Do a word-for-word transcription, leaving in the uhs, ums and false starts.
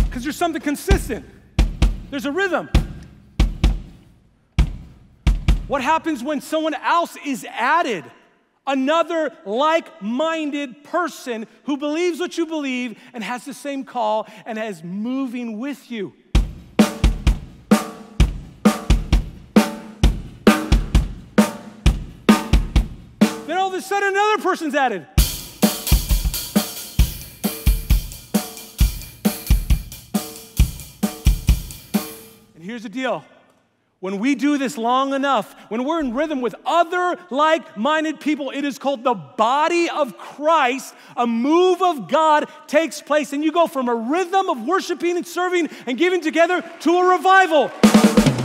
Because there's something consistent. There's a rhythm. What happens when someone else is added? Another like-minded person who believes what you believe and has the same call and is moving with you. Then all of a sudden another person's added. And here's the deal. When we do this long enough, when we're in rhythm with other like-minded people, it is called the body of Christ. A move of God takes place, and you go from a rhythm of worshiping and serving and giving together to a revival.